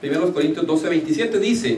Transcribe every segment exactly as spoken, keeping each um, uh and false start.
Primero Corintios doce, veintisiete dice: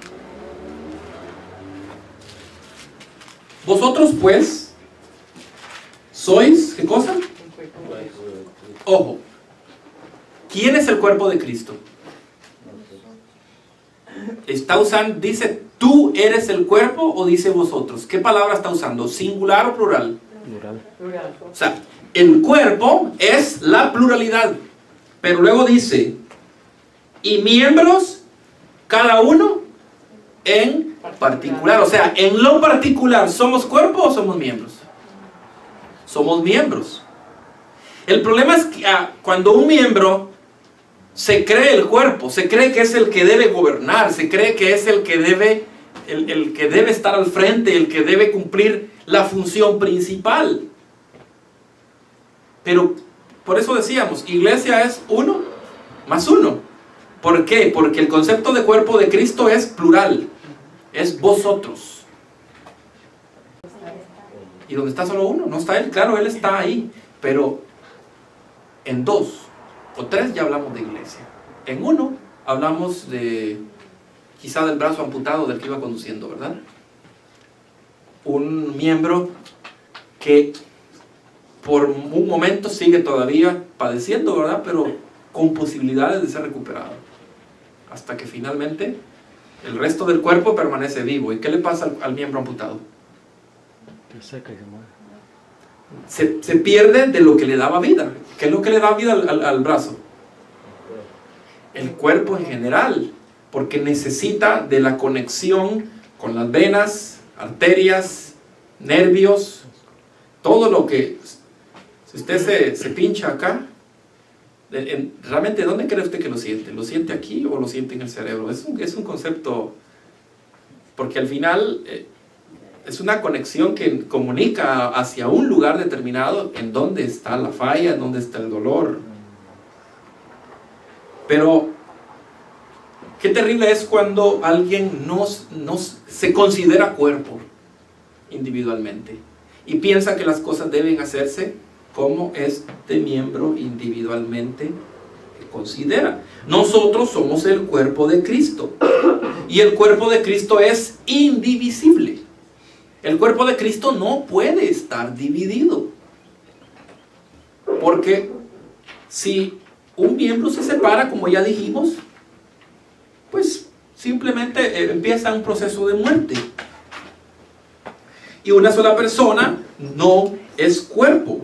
vosotros pues sois, ¿qué cosa? Ojo, ¿quién es el cuerpo de Cristo? Está usando, dice tú eres el cuerpo o dice vosotros. ¿Qué palabra está usando? ¿Singular o plural? Plural. O sea, el cuerpo es la pluralidad, pero luego dice y miembros cada uno en particular. O sea, en lo particular, ¿somos cuerpo o somos miembros? Somos miembros. El problema es que ah, cuando un miembro se cree el cuerpo, se cree que es el que debe gobernar, se cree que es el que debe, el, el que debe estar al frente, el que debe cumplir la función principal. Pero por eso decíamos, iglesia es uno más uno. ¿Por qué? Porque el concepto de cuerpo de Cristo es plural, es vosotros. ¿Y dónde está solo uno? No está Él, claro, Él está ahí, pero en dos o tres ya hablamos de iglesia. En uno hablamos de quizá del brazo amputado del que iba conduciendo, ¿verdad? Un miembro que por un momento sigue todavía padeciendo, ¿verdad? Pero con posibilidades de ser recuperado. Hasta que finalmente el resto del cuerpo permanece vivo. ¿Y qué le pasa al, al miembro amputado? Se seca y se muere. Se, se pierde de lo que le daba vida. ¿Qué es lo que le da vida al, al, al brazo? El cuerpo en general, porque necesita de la conexión con las venas, arterias, nervios, todo lo que, si usted se, se pincha acá, en, en, realmente ¿dónde cree usted que lo siente? ¿Lo siente aquí o lo siente en el cerebro? Es un, es un concepto, porque al final eh, es una conexión que comunica hacia un lugar determinado en donde está la falla, en donde está el dolor. Pero qué terrible es cuando alguien no, no se considera cuerpo individualmente y piensa que las cosas deben hacerse como este miembro individualmente considera. Nosotros somos el cuerpo de Cristo y el cuerpo de Cristo es indivisible. El cuerpo de Cristo no puede estar dividido, porque si un miembro se separa, como ya dijimos, pues simplemente empieza un proceso de muerte. Y una sola persona no es cuerpo.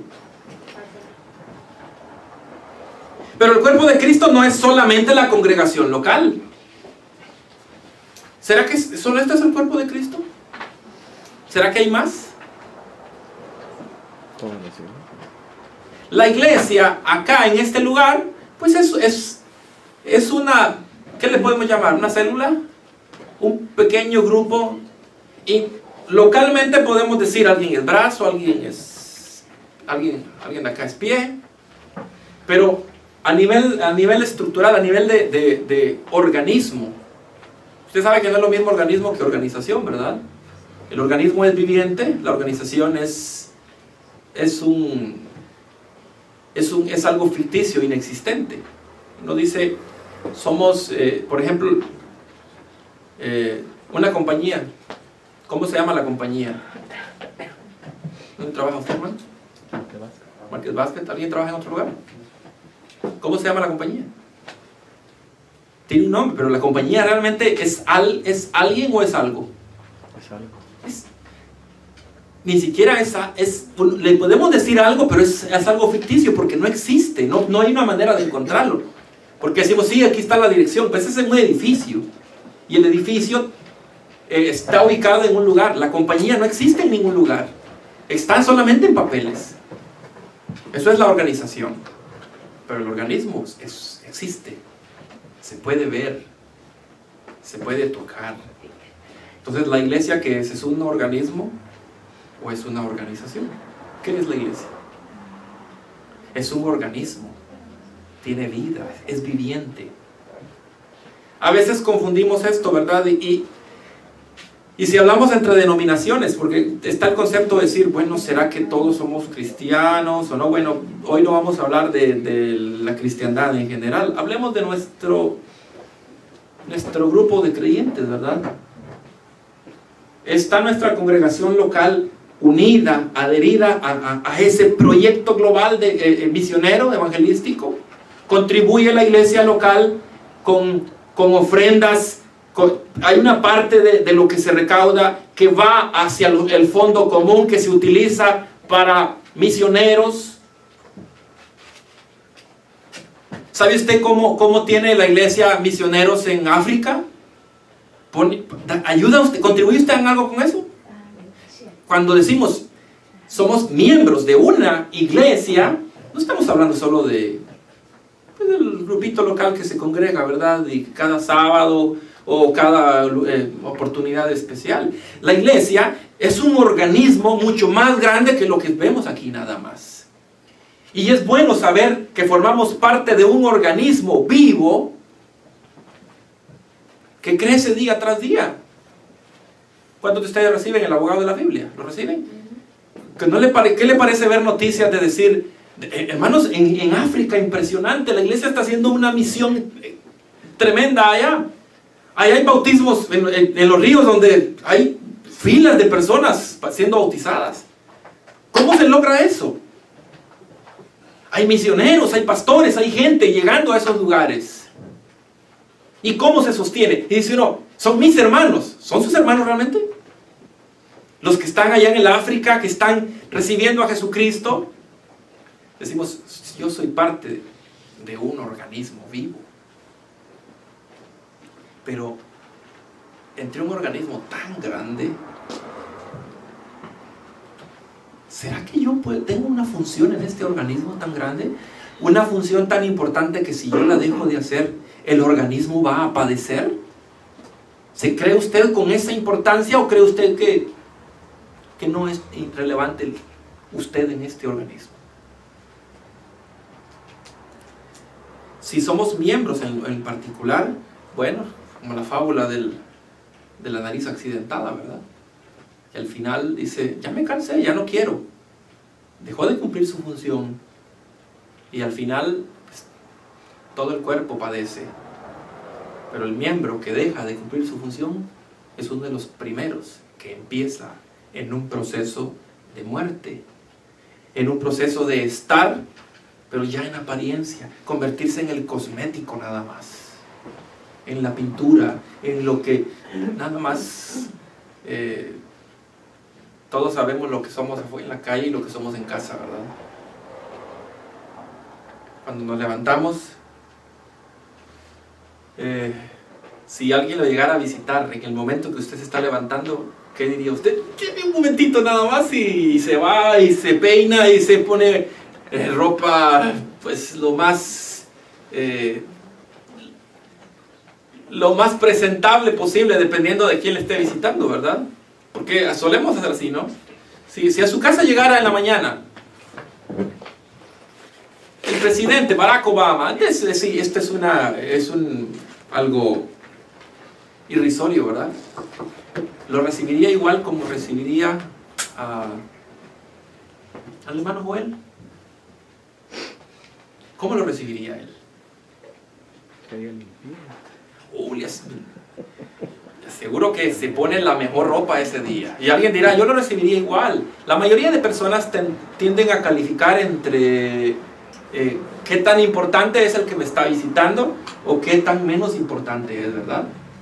Pero el cuerpo de Cristo no es solamente la congregación local. ¿Será que solo este es el cuerpo de Cristo? ¿Será que hay más? La iglesia acá en este lugar, pues es, es, es una, ¿qué le podemos llamar? ¿Una célula? Un pequeño grupo. Y localmente podemos decir alguien es brazo, alguien es, alguien, alguien de acá es pie. Pero a nivel, a nivel estructural, a nivel de, de, de organismo, usted sabe que no es lo mismo organismo que organización, ¿verdad? El organismo es viviente, la organización es, es, un, es, un, es algo ficticio, inexistente. Uno dice, somos, eh, por ejemplo, eh, una compañía. ¿Cómo se llama la compañía? ¿Dónde trabaja usted, hermano? Market Basket. ¿Alguien trabaja en otro lugar? ¿Cómo se llama la compañía? Tiene un nombre, pero la compañía realmente es, al, es alguien o es algo. Es algo. Es, ni siquiera es, es, le podemos decir algo, pero es, es algo ficticio porque no existe, no, no hay una manera de encontrarlo. Porque decimos, sí, aquí está la dirección, pues ese es un edificio. Y el edificio eh, está ubicado en un lugar. La compañía no existe en ningún lugar. Están solamente en papeles. Eso es la organización. Pero el organismo es, existe. Se puede ver. Se puede tocar. Entonces, ¿la iglesia qué es? ¿Es un organismo o es una organización? ¿Qué es la iglesia? Es un organismo. Tiene vida, es viviente. A veces confundimos esto, ¿verdad? Y, y si hablamos entre denominaciones, porque está el concepto de decir, bueno, ¿será que todos somos cristianos o no? Bueno, hoy no vamos a hablar de, de la cristiandad en general. Hablemos de nuestro nuestro grupo de creyentes, ¿verdad? Está nuestra congregación local unida, adherida a, a, a ese proyecto global de eh, misionero, evangelístico. Contribuye la iglesia local con, con ofrendas. Con, hay una parte de, de lo que se recauda que va hacia el, el fondo común que se utiliza para misioneros. ¿Sabe usted cómo, cómo tiene la iglesia misioneros en África? Pone, ¿Ayuda usted? ¿Contribuye usted en algo con eso? Cuando decimos somos miembros de una iglesia, no estamos hablando solo de pues, del grupito local que se congrega, ¿verdad? Y cada sábado o cada eh, oportunidad especial. La iglesia es un organismo mucho más grande que lo que vemos aquí nada más. Y es bueno saber que formamos parte de un organismo vivo que crece día tras día. ¿Cuántos de ustedes reciben el abogado de la Biblia? ¿Lo reciben? ¿Que no le pare, ¿Qué le parece ver noticias de decir, eh, hermanos, en, en África, impresionante, la iglesia está haciendo una misión tremenda allá? Allá hay bautismos en, en, en los ríos donde hay filas de personas siendo bautizadas. ¿Cómo se logra eso? Hay misioneros, hay pastores, hay gente llegando a esos lugares. ¿Y cómo se sostiene? Y dice uno, son mis hermanos. ¿Son sus hermanos realmente? Los que están allá en el África, que están recibiendo a Jesucristo. Decimos, yo soy parte de un organismo vivo. Pero entre un organismo tan grande, ¿será que yo puedo, tengo una función en este organismo tan grande? Una función tan importante que si yo la dejo de hacer, ¿el organismo va a padecer? ¿Se cree usted con esa importancia o cree usted que, que no es relevante usted en este organismo? Si somos miembros en, en particular, bueno, como la fábula del, de la nariz accidentada, ¿verdad? Y al final dice, ya me cansé, ya no quiero. Dejó de cumplir su función y al final pues, todo el cuerpo padece. Pero el miembro que deja de cumplir su función es uno de los primeros que empieza en un proceso de muerte, en un proceso de estar, pero ya en apariencia, convertirse en el cosmético nada más, en la pintura, en lo que nada más eh, todos sabemos lo que somos en la calle y lo que somos en casa, ¿verdad? Cuando nos levantamos, eh, si alguien lo llegara a visitar en el momento que usted se está levantando, ¿qué diría usted? Tiene un momentito nada más y se va y se peina y se pone eh, ropa, pues lo más eh, lo más presentable posible, dependiendo de quién le esté visitando, ¿verdad? Porque solemos hacer así, ¿no? Si, si a su casa llegara en la mañana el presidente Barack Obama, antes sí, esto es una es un algo irrisorio, ¿verdad? Lo recibiría igual como recibiría a, al hermano Joel. ¿Cómo lo recibiría él? Uh, le aseguro que se pone la mejor ropa ese día. Y alguien dirá, yo lo recibiría igual. La mayoría de personas ten, tienden a calificar entre eh, qué tan importante es el que me está visitando o qué tan menos importante es, ¿verdad?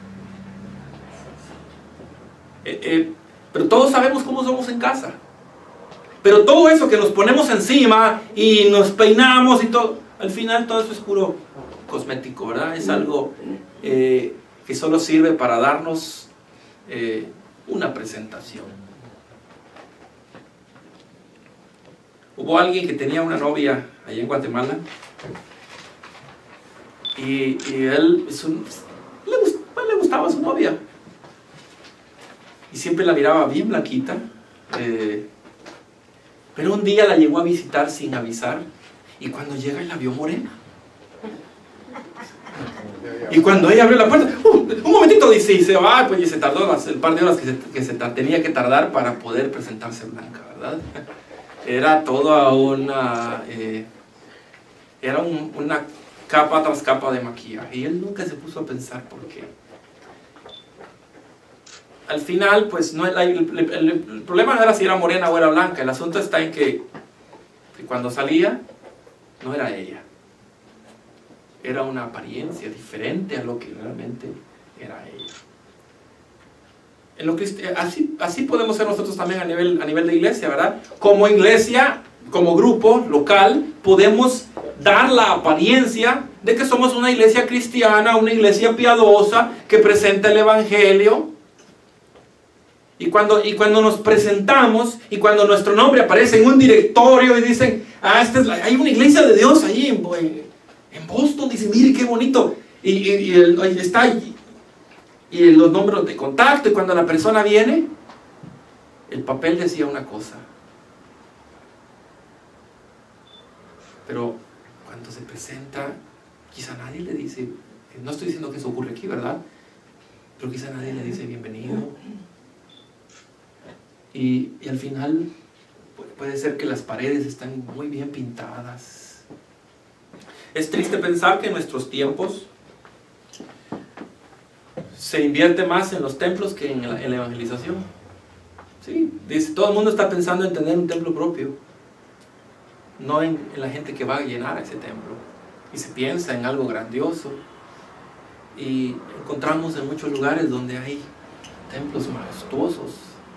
Eh, eh, pero todos sabemos cómo somos en casa. Pero todo eso que nos ponemos encima y nos peinamos y todo, al final todo eso es puro cosmético, ¿verdad? Es algo eh, que solo sirve para darnos eh, una presentación. Hubo alguien que tenía una novia allá en Guatemala y, y él es un, le, gust, le gustaba a su novia y siempre la miraba bien blanquita, eh, pero un día la llegó a visitar sin avisar y cuando llega la vio morena. Y cuando ella abrió la puerta, uh, un momentito, dice, y se va, pues y se tardó las, el par de horas que se, que se tenía que tardar para poder presentarse blanca, ¿verdad? Era toda una, eh, era un, una capa tras capa de maquillaje. Y él nunca se puso a pensar por qué. Al final, pues, no, el, el, el, el problema no era si era morena o era blanca. El asunto está en que, que cuando salía, no era ella. Era una apariencia diferente a lo que realmente era ella. En lo que, así, así podemos ser nosotros también a nivel, a nivel de iglesia, ¿verdad? Como iglesia, como grupo local, podemos dar la apariencia de que somos una iglesia cristiana, una iglesia piadosa, que presenta el evangelio. Y cuando, y cuando nos presentamos, y cuando nuestro nombre aparece en un directorio y dicen, ah, esta es la, hay una iglesia de Dios ahí en, en Boston, dice, mire qué bonito, y, y, y el, ahí está ahí, y los números de contacto, y cuando la persona viene, el papel decía una cosa. Pero cuando se presenta, quizá nadie le dice, no estoy diciendo que eso ocurre aquí, ¿verdad? Pero quizá nadie le dice bienvenido. Y, y al final puede ser que las paredes están muy bien pintadas. Es triste pensar que en nuestros tiempos se invierte más en los templos que en la, en la evangelización. Sí, dice, todo el mundo está pensando en tener un templo propio, no en, en la gente que va a llenar ese templo. Y se piensa en algo grandioso. Y encontramos en muchos lugares donde hay templos majestuosos,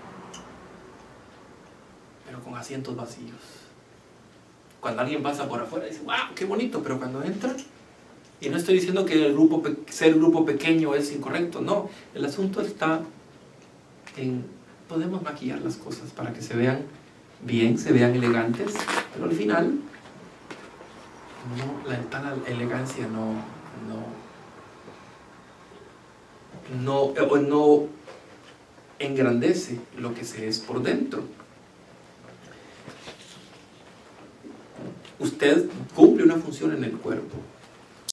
pero con asientos vacíos. Cuando alguien pasa por afuera dice, wow, qué bonito, pero cuando entra, y no estoy diciendo que el grupo, ser grupo pequeño es incorrecto, no, el asunto está en, podemos maquillar las cosas para que se vean bien, se vean elegantes, pero al final, no, la tal elegancia no, no, no, no engrandece lo que se es por dentro. Usted cumple una función en el cuerpo.